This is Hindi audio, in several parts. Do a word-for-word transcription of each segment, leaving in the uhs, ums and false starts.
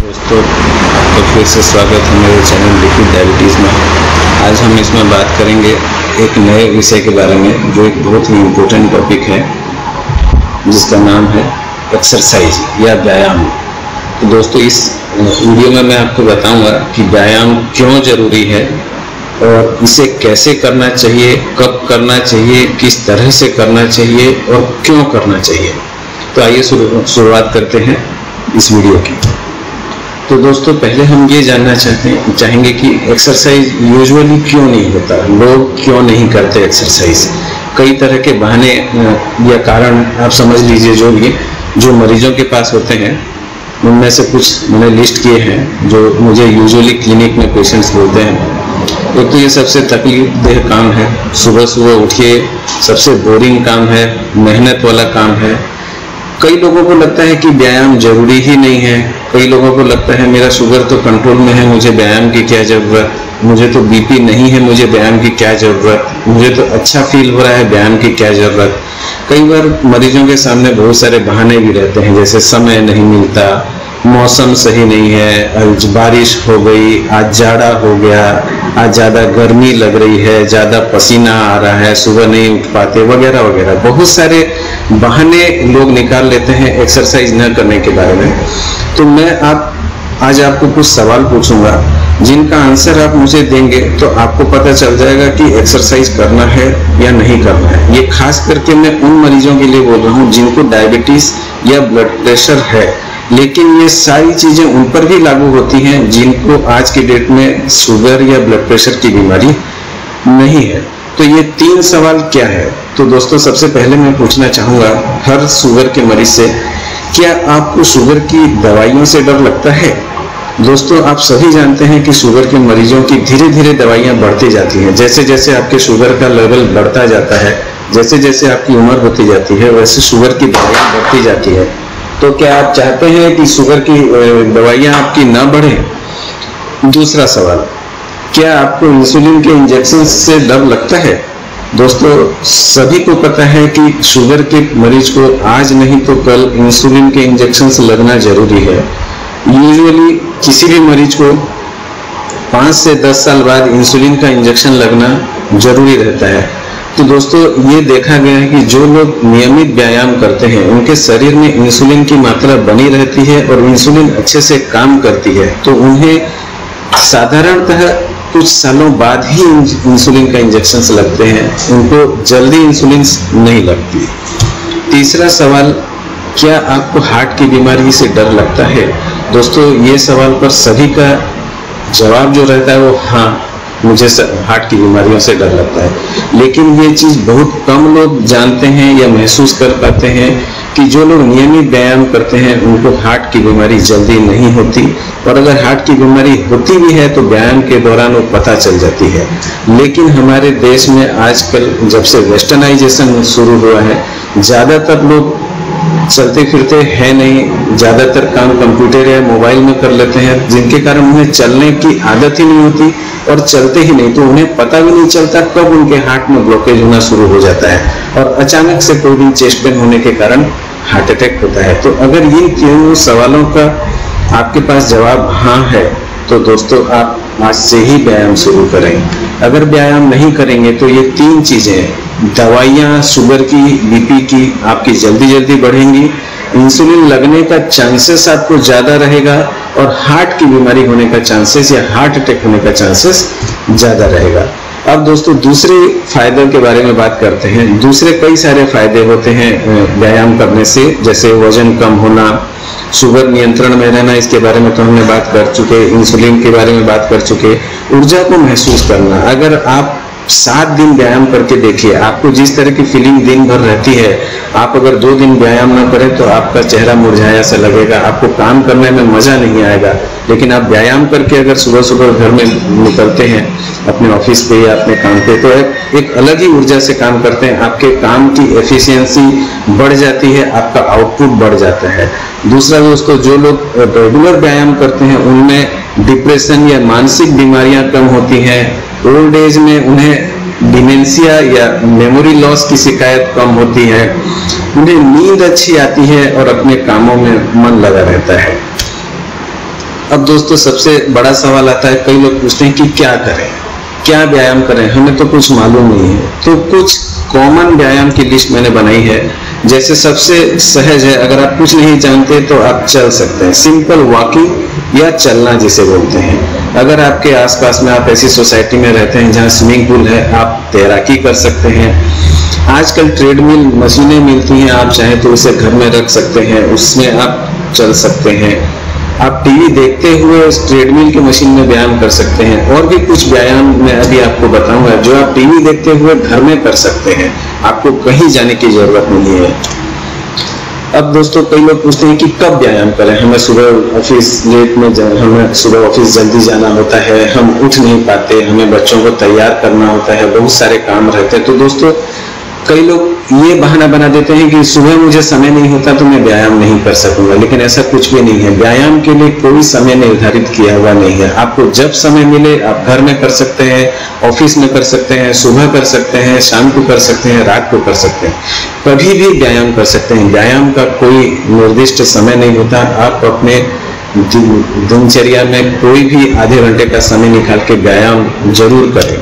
दोस्तों, आपका फिर से स्वागत है मेरे चैनल लिक्विड डायबिटीज़ में। आज हम इसमें बात करेंगे एक नए विषय के बारे में जो एक बहुत ही इम्पोर्टेंट टॉपिक है, जिसका नाम है एक्सरसाइज या व्यायाम। तो दोस्तों, इस वीडियो में मैं आपको बताऊंगा कि व्यायाम क्यों ज़रूरी है और इसे कैसे करना चाहिए, कब करना चाहिए, किस तरह से करना चाहिए और क्यों करना चाहिए। तो आइए शुरुआत करते हैं इस वीडियो की। तो दोस्तों, पहले हम ये जानना चाहते हैं चाहेंगे कि एक्सरसाइज यूजुअली क्यों नहीं होता, लोग क्यों नहीं करते एक्सरसाइज। कई तरह के बहाने या कारण आप समझ लीजिए जो भी जो मरीजों के पास होते हैं, उनमें से कुछ मैंने लिस्ट किए हैं जो मुझे यूजुअली क्लिनिक में पेशेंट्स बोलते हैं। एक तो ये सबसे तकलीफ देह काम है, सुबह सुबह उठिए, सबसे बोरिंग काम है, मेहनत वाला काम है। कई लोगों को लगता है कि व्यायाम जरूरी ही नहीं है। कई लोगों को लगता है मेरा शुगर तो कंट्रोल में है, मुझे व्यायाम की क्या ज़रूरत, मुझे तो बीपी नहीं है, मुझे व्यायाम की क्या ज़रूरत, मुझे तो अच्छा फील हो रहा है, व्यायाम की क्या ज़रूरत। कई बार मरीजों के सामने बहुत सारे बहाने भी रहते हैं, जैसे समय नहीं मिलता, मौसम सही नहीं है, आज बारिश हो गई, आज जाड़ा हो गया, आज ज़्यादा गर्मी लग रही है, ज़्यादा पसीना आ रहा है, सुबह नहीं उठ पाते, वगैरह वगैरह। बहुत सारे बहाने लोग निकाल लेते हैं एक्सरसाइज न करने के बारे में। तो मैं आप आज आपको कुछ सवाल पूछूंगा, जिनका आंसर आप मुझे देंगे तो आपको पता चल जाएगा कि एक्सरसाइज करना है या नहीं करना है। ये खास करके मैं उन मरीजों के लिए बोल रहा हूँ जिनको डायबिटीज या ब्लड प्रेशर है, लेकिन ये सारी चीजें उन पर भी लागू होती हैं जिनको आज के डेट में शुगर या ब्लड प्रेशर की बीमारी नहीं है। तो ये तीन सवाल क्या है? तो दोस्तों, सबसे पहले मैं पूछना चाहूंगा हर शुगर के मरीज से, क्या आपको शुगर की दवाइयों से डर लगता है? दोस्तों, आप सभी जानते हैं कि शुगर के मरीजों की धीरे धीरे दवाइयां बढ़ती जाती हैं। जैसे जैसे आपके शुगर का लेवल बढ़ता जाता है, जैसे जैसे आपकी उम्र होती जाती है, वैसे शुगर की दवाइयां बढ़ती जाती है। तो क्या आप चाहते हैं कि शुगर की दवाइयां आपकी ना बढ़े? दूसरा सवाल, क्या आपको इंसुलिन के इंजेक्शन से डर लगता है? दोस्तों, सभी को पता है कि शुगर के मरीज को आज नहीं तो कल इंसुलिन के इंजेक्शन लगना जरूरी है। यूजुअली किसी भी मरीज को पाँच से दस साल बाद इंसुलिन का इंजेक्शन लगना जरूरी रहता है। तो दोस्तों, ये देखा गया है कि जो लोग नियमित व्यायाम करते हैं उनके शरीर में इंसुलिन की मात्रा बनी रहती है और इंसुलिन अच्छे से काम करती है, तो उन्हें साधारणतः कुछ सालों बाद ही इंसुलिन का इंजेक्शन लगते हैं, उनको जल्दी इंसुलिन नहीं लगती। तीसरा सवाल, क्या आपको हार्ट की बीमारी से डर लगता है? दोस्तों, ये सवाल पर सभी का जवाब जो रहता है वो हाँ, मुझे हार्ट की बीमारियों से डर लगता है। लेकिन ये चीज बहुत कम लोग जानते हैं या महसूस कर पाते हैं कि जो लोग नियमित व्यायाम करते हैं उनको हार्ट की बीमारी जल्दी नहीं होती, और अगर हार्ट की बीमारी होती भी है तो व्यायाम के दौरान वो पता चल जाती है। लेकिन हमारे देश में आजकल जब से वेस्टर्नाइजेशन शुरू हुआ है, ज्यादातर लोग चलते फिरते हैं नहीं, ज्यादातर काम कंप्यूटर या मोबाइल में कर लेते हैं, जिनके कारण उन्हें चलने की आदत ही नहीं होती और चलते ही नहीं, तो उन्हें पता भी नहीं चलता कब उनके हार्ट में ब्लॉकेज होना शुरू हो जाता है और अचानक से कोई दिन चेस्ट पेन होने के कारण हार्ट अटैक होता है। तो अगर इन तीनों सवालों का आपके पास जवाब हाँ है, तो दोस्तों आप आज से ही व्यायाम शुरू करें। अगर व्यायाम नहीं करेंगे तो ये तीन चीजें, दवाइयाँ, शुगर की, बीपी की, आपकी जल्दी जल्दी बढ़ेंगी, इंसुलिन लगने का चांसेस आपको ज्यादा रहेगा और हार्ट की बीमारी होने का चांसेस या हार्ट अटैक होने का चांसेस ज्यादा रहेगा। अब दोस्तों, दूसरे फायदों के बारे में बात करते हैं। दूसरे कई सारे फायदे होते हैं व्यायाम करने से, जैसे वजन कम होना, शुगर नियंत्रण में रहना, इसके बारे में तो हमने बात कर चुके, इंसुलिन के बारे में बात कर चुके, ऊर्जा को महसूस करना। अगर आप सात दिन व्यायाम करके देखिए, आपको जिस तरह की फीलिंग दिन भर रहती है, आप अगर दो दिन व्यायाम ना करें तो आपका चेहरा मुरझाया सा लगेगा, आपको काम करने में मजा नहीं आएगा। लेकिन आप व्यायाम करके अगर सुबह सुबह घर में निकलते हैं अपने ऑफिस पे या अपने काम पे, तो एक, एक अलग ही ऊर्जा से काम करते हैं, आपके काम की एफिशिएंसी बढ़ जाती है, आपका आउटपुट बढ़ जाता है। दूसरा दोस्तों, जो लोग रेगुलर व्यायाम करते हैं उनमें डिप्रेशन या मानसिक बीमारियां कम होती हैं। ओल्ड एज में उन्हें डिमेंशिया या मेमोरी लॉस की शिकायत कम होती है, उन्हें नींद अच्छी आती है और अपने कामों में मन लगा रहता है। अब दोस्तों सबसे बड़ा सवाल आता है, कई लोग पूछते हैं कि क्या करें, क्या व्यायाम करें, हमें तो कुछ मालूम नहीं है। तो कुछ कॉमन व्यायाम की लिस्ट मैंने बनाई है। जैसे सबसे सहज है, अगर आप कुछ नहीं जानते तो आप चल सकते हैं, सिंपल वॉकिंग या चलना जिसे बोलते हैं। अगर आपके आसपास में आप ऐसी सोसाइटी में रहते हैं जहां स्विमिंग पूल है, आप तैराकी कर सकते हैं। आजकल ट्रेडमिल मशीनें मिलती हैं, आप चाहें तो उसे घर में रख सकते हैं, उसमें आप चल सकते हैं। आप टीवी देखते हुए उस ट्रेडमिल की मशीन में व्यायाम कर सकते हैं। और भी कुछ व्यायाम मैं अभी आपको बताऊंगा जो आप टीवी देखते हुए घर में कर सकते हैं, आपको कहीं जाने की जरूरत नहीं है। अब दोस्तों कई लोग पूछते हैं कि कब व्यायाम करें, हमें सुबह ऑफिस लेट में हमें सुबह ऑफिस जल्दी जाना होता है, हम उठ नहीं पाते, हमें बच्चों को तैयार करना होता है, बहुत सारे काम रहते हैं। तो दोस्तों कई लोग ये बहाना बना देते हैं कि सुबह मुझे समय नहीं होता तो मैं व्यायाम नहीं कर सकूंगा, लेकिन ऐसा कुछ भी नहीं है। व्यायाम के लिए कोई समय निर्धारित किया हुआ नहीं है। आपको जब समय मिले आप घर में कर सकते हैं, ऑफिस में कर सकते हैं, सुबह कर सकते हैं, शाम को कर सकते हैं, रात को कर सकते हैं, कभी भी व्यायाम कर सकते हैं। व्यायाम का कोई निर्दिष्ट समय नहीं होता। आप अपने दिनचर्या में कोई भी आधे घंटे का समय निकाल के व्यायाम जरूर करें।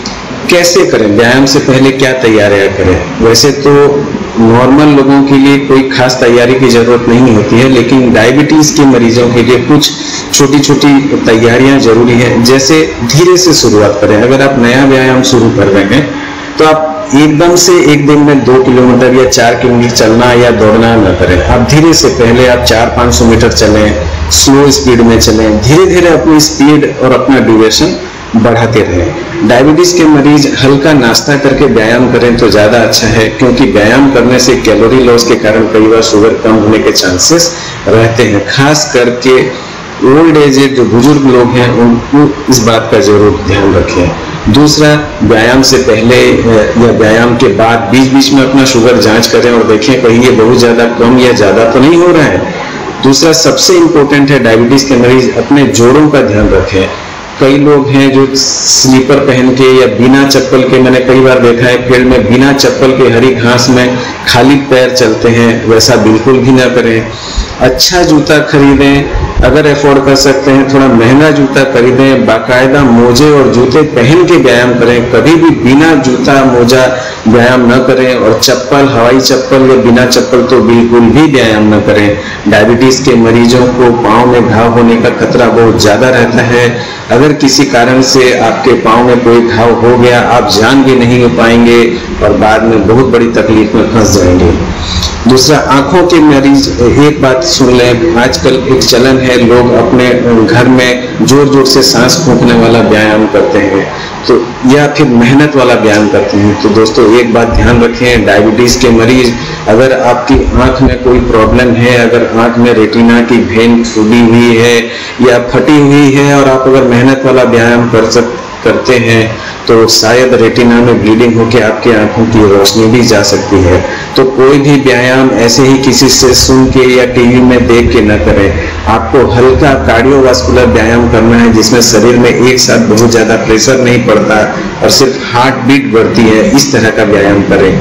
कैसे करें, व्यायाम से पहले क्या तैयारियां करें? वैसे तो नॉर्मल लोगों के लिए कोई खास तैयारी की जरूरत नहीं होती है, लेकिन डायबिटीज के मरीजों के लिए कुछ छोटी छोटी तैयारियां जरूरी है। जैसे धीरे से शुरुआत करें। अगर आप नया व्यायाम शुरू कर रहे हैं तो आप एकदम से एक दिन में दो किलोमीटर या चार किलोमीटर चलना या दौड़ना न करें। आप धीरे से पहले आप चार पाँच सौ मीटर चलें, स्लो स्पीड में चलें, धीरे धीरे अपनी स्पीड और अपना ड्यूरेशन बढ़ाते रहें। डायबिटीज के मरीज हल्का नाश्ता करके व्यायाम करें तो ज्यादा अच्छा है, क्योंकि व्यायाम करने से कैलोरी लॉस के कारण कई बार शुगर कम होने के चांसेस रहते हैं। खास करके ओल्ड एज जो बुजुर्ग लोग हैं उनको इस बात का जरूर ध्यान रखें। दूसरा, व्यायाम से पहले या व्यायाम के बाद बीच बीच में अपना शुगर जांच करें और देखें कहीं ये बहुत ज्यादा कम या ज्यादा तो नहीं हो रहा है। दूसरा सबसे इंपॉर्टेंट है, डायबिटीज के मरीज अपने जोड़ों का ध्यान रखें। कई लोग हैं जो स्लीपर पहन के या बिना चप्पल के, मैंने कई बार देखा है फील्ड में बिना चप्पल के हरी घास में खाली पैर चलते हैं, वैसा बिल्कुल भी ना करें। अच्छा जूता खरीदें, अगर अफोर्ड कर सकते हैं थोड़ा महंगा जूता खरीदें, बाकायदा मोजे और जूते पहन के व्यायाम करें। कभी भी बिना जूता मोजा व्यायाम न करें, और चप्पल, हवाई चप्पल या बिना चप्पल तो बिल्कुल भी व्यायाम न करें। डायबिटीज के मरीजों को पांव में घाव होने का खतरा बहुत ज्यादा रहता है। अगर किसी कारण से आपके पांव में कोई घाव हो गया, आप जान भी नहीं पाएंगे और बाद में बहुत बड़ी तकलीफ में फंस जाएंगे। दूसरा, आंखों के मरीज, एक बात सुन लें, आजकल एक चलन है, लोग अपने घर में जोर जोर से सांस फूंकने वाला व्यायाम करते हैं तो या फिर मेहनत वाला व्यायाम करते हैं। तो दोस्तों एक बात ध्यान रखें, डायबिटीज के मरीज, अगर आपकी आंख में कोई प्रॉब्लम है, अगर आंख में रेटिना की भेन फूली हुई है या फटी हुई है और आप अगर मेहनत वाला व्यायाम कर सक करते हैं तो शायद रेटिना में ब्लीडिंग होकर आपकी आंखों की रोशनी भी जा सकती है। तो कोई भी व्यायाम ऐसे ही किसी से सुन के या टीवी में देख के न करें। आपको हल्का कार्डियोवास्कुलर व्यायाम करना है, जिसमें शरीर में एक साथ बहुत ज्यादा प्रेशर नहीं पड़ता और सिर्फ हार्ट बीट बढ़ती है, इस तरह का व्यायाम करें।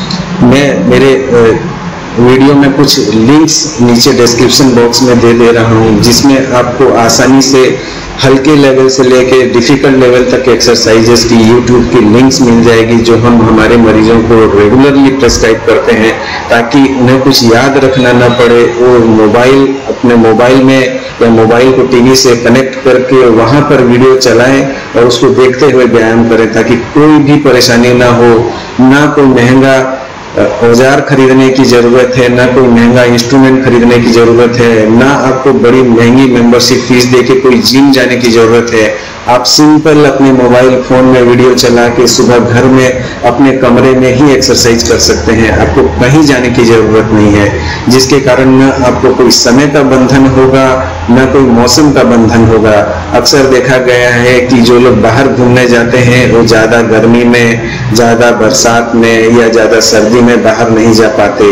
मैं मेरे वीडियो में कुछ लिंक्स नीचे डिस्क्रिप्शन बॉक्स में दे दे रहा हूँ, जिसमें आपको आसानी से हल्के लेवल से लेके डिफिकल्ट लेवल तक एक्सरसाइजेस की यूट्यूब की लिंक्स मिल जाएगी, जो हम हमारे मरीजों को रेगुलरली प्रेस्क्राइब करते हैं, ताकि उन्हें कुछ याद रखना ना पड़े। वो मोबाइल अपने मोबाइल में या मोबाइल को टीवी से कनेक्ट करके वहां पर वीडियो चलाएं और उसको देखते हुए व्यायाम करें, ताकि कोई भी परेशानी ना हो। ना कोई महंगा औजार खरीदने की जरूरत है, ना कोई महंगा इंस्ट्रूमेंट खरीदने की जरूरत है, ना आपको बड़ी महंगी मेंबरशिप फीस देके कोई जिम जाने की जरूरत है। आप सिंपल अपने मोबाइल फोन में वीडियो चला के सुबह घर में अपने कमरे में ही एक्सरसाइज कर सकते हैं। आपको कहीं जाने की जरूरत नहीं है, जिसके कारण न आपको कोई समय का बंधन होगा, न कोई मौसम का बंधन होगा। अक्सर देखा गया है कि जो लोग बाहर घूमने जाते हैं वो ज्यादा गर्मी में, ज्यादा बरसात में या ज्यादा सर्दी में बाहर नहीं जा पाते।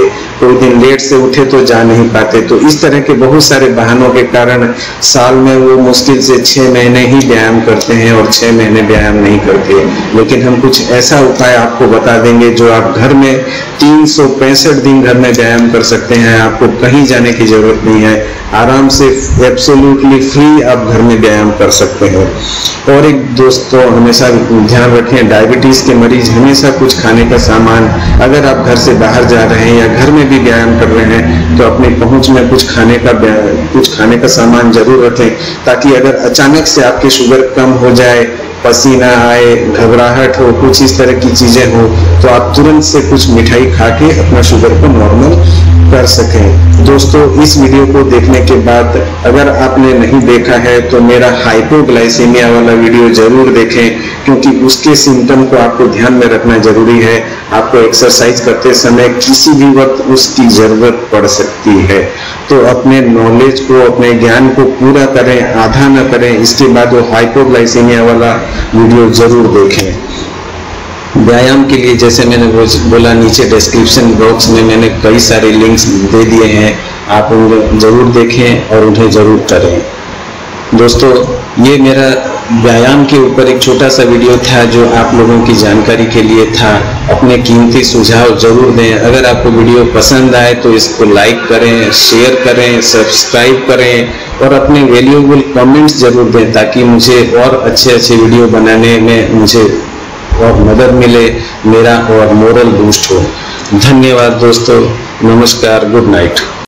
कोई दिन लेट से उठे तो जा नहीं पाते। तो इस तरह के बहुत सारे बहानों के कारण साल में वो मुश्किल से छह महीने ही व्यायाम करते हैं और छह महीने व्यायाम नहीं करते। लेकिन हम कुछ ऐसा उपाय आपको बता देंगे जो आप घर में तीन सौ पैंसठ दिन घर में व्यायाम कर सकते हैं। आपको कहीं जाने की जरूरत नहीं है, आराम से एब्सोल्युटली फ्री आप घर में व्यायाम कर सकते हैं। और एक दोस्तों हमेशा ध्यान रखें, डायबिटीज के मरीज हमेशा कुछ खाने का सामान, अगर आप घर से बाहर जा रहे हैं या घर में भी व्यायाम कर रहे हैं तो अपनी पहुंच में कुछ खाने का कुछ खाने का सामान जरूर रखें, ताकि अगर अचानक से आपकी शुगर कम हो जाए, पसीना आए, घबराहट हो, कुछ इस तरह की चीजें हो, तो आप तुरंत से कुछ मिठाई खा के अपना शुगर को नॉर्मल कर सकें। दोस्तों, इस वीडियो को देखने के बाद अगर आपने नहीं देखा है तो मेरा हाइपोग्लाइसीमिया वाला वीडियो जरूर देखें, क्योंकि उसके सिम्टम को आपको ध्यान में रखना जरूरी है। आपको एक्सरसाइज करते समय किसी भी वक्त उसकी जरूरत पड़ सकती है। तो अपने नॉलेज को, अपने ज्ञान को पूरा करें, आधा न करें। इसके बाद वो हाइपोग्लाइसीमिया वाला वीडियो जरूर देखें। व्यायाम के लिए जैसे मैंने बोला, नीचे डिस्क्रिप्शन बॉक्स में मैंने कई सारे लिंक्स दे दिए हैं, आप उन्हें जरूर देखें और उन्हें जरूर करें। दोस्तों, ये मेरा व्यायाम के ऊपर एक छोटा सा वीडियो था जो आप लोगों की जानकारी के लिए था। अपने कीमती सुझाव जरूर दें। अगर आपको वीडियो पसंद आए तो इसको लाइक करें, शेयर करें, सब्सक्राइब करें और अपने वैल्यूएबल कमेंट्स जरूर दें, ताकि मुझे और अच्छे अच्छे वीडियो बनाने में मुझे और मदद मिले, मेरा और मोरल बूस्ट हो। धन्यवाद दोस्तों, नमस्कार, गुड नाइट।